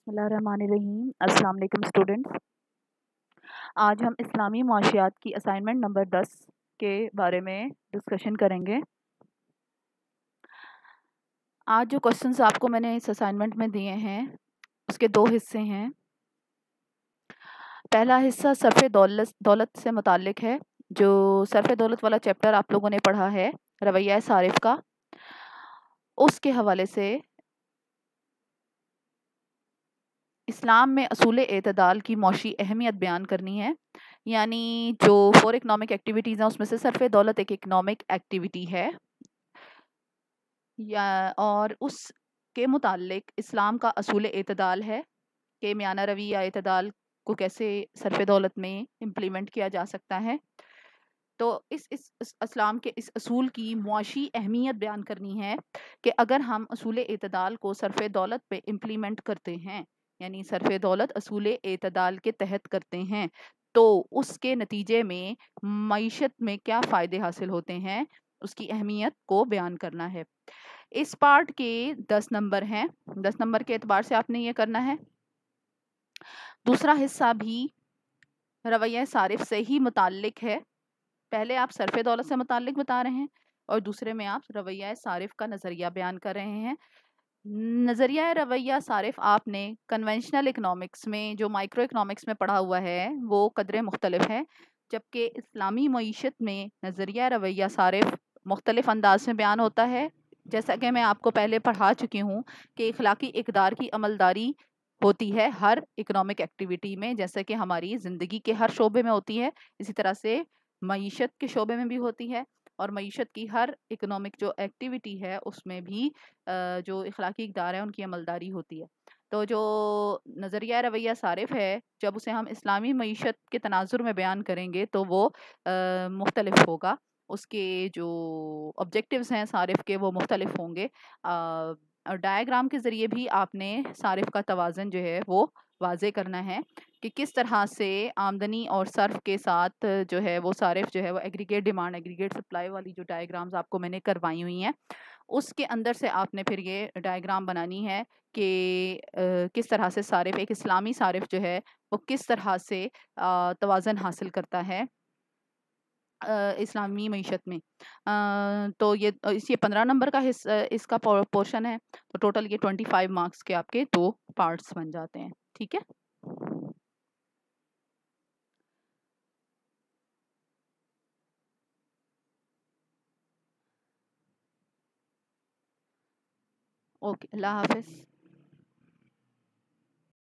बिस्मिल्लाहिर्रहमानिर्रहीम। अस्सलाम वालेकुम स्टूडेंट्स। आज हम इस्लामी मुआशियात की असाइनमेंट नंबर 10 के बारे में डिस्कशन करेंगे। आज जो क्वेश्चंस आपको मैंने इस असाइनमेंट में दिए हैं उसके दो हिस्से हैं। पहला हिस्सा सरफ़े दौलत से मुताल्लिक है। जो सरफ़े दौलत वाला चैप्टर आप लोगों ने पढ़ा है रवैया सारिफ का, उसके हवाले से इस्लाम में असूल एतदाल की मौशी अहमियत बयान करनी है। यानी जो 4 इकनॉमिक एक्टिविटीज़ हैं उसमें से सरफ़े दौलत एक इकनॉमिक एक्टिविटी है या और उसके मुताल्लिक इस्लाम का असूल एतदाल है कि मियाना रवी या एतदाल को कैसे सरफ़े दौलत में इम्प्लीमेंट किया जा सकता है। तो इस इस्लाम के इस असूल की मुआशी अहमियत बयान करनी है कि अगर हम असूल एतदाल को सरफ़े दौलत पे इम्प्लीमेंट करते हैं, यानी सरफ़े दौलत असूल एतदाल के तहत करते हैं, तो उसके नतीजे में मईशत में क्या फ़ायदे हासिल होते हैं, उसकी अहमियत को बयान करना है। इस पार्ट के 10 नंबर हैं। 10 नंबर के एतबार से आपने ये करना है। दूसरा हिस्सा भी रवैया सारिफ से ही मुताल्लिक है। पहले आप सरफ़े दौलत से मुताल्लिक बता रहे हैं और दूसरे में आप रवैया सारिफ का नज़रिया बयान कर रहे हैं। नज़रिया रवैया सारिफ आपने कन्वेंशनल इकनॉमिक्स में जो माइक्रो इकनॉमिक्स में पढ़ा हुआ है वो कदरे मुख्तलिफ है, जबकि इस्लामी मईशत में नज़रिया रवैया सारिफ मुख्तलिफ अंदाज में बयान होता है। जैसा कि मैं आपको पहले पढ़ा चुकी हूँ कि इखलाकी इक़दार की अमलदारी होती है हर इकनॉमिक एक्टिविटी में, जैसे कि हमारी ज़िंदगी के हर शोबे में होती है, इसी तरह से मईशत के शोबे में भी होती है। और मईशत की हर इकनॉमिक जो एक्टिविटी है उसमें भी जो इखलाकी इक़दार है उनकी अमलदारी होती है। तो जो नज़रिया रवैया सारिफ है, जब उसे हम इस्लामी मईशत के तनाजुर में बयान करेंगे तो वो मुख्तलिफ होगा। उसके जो ऑब्जेक्टिव्स हैं सारिफ के वो मुख्तलिफ होंगे। और डायग्राम के ज़रिए भी आपने सारिफ का तवाज़न जो है वो वाज़े करना है कि किस तरह से आमदनी और सर्फ के साथ जो है वो सारिफ जो है वो एग्रीगेट डिमांड एग्रीगेट सप्लाई वाली जो डायग्राम्स आपको मैंने करवाई हुई हैं उसके अंदर से आपने फिर ये डायग्राम बनानी है कि किस तरह से सारिफ एक इस्लामी सारिफ जो है वो किस तरह से तवाज़न हासिल करता है इस्लामी मईशत में। तो ये 15 नंबर का इसका पोर्शन है। तो टोटल ये 25 मार्क्स के आपके 2 पार्ट्स बन जाते हैं। ठीक है। ओके, अल्लाह हाफ़िज़।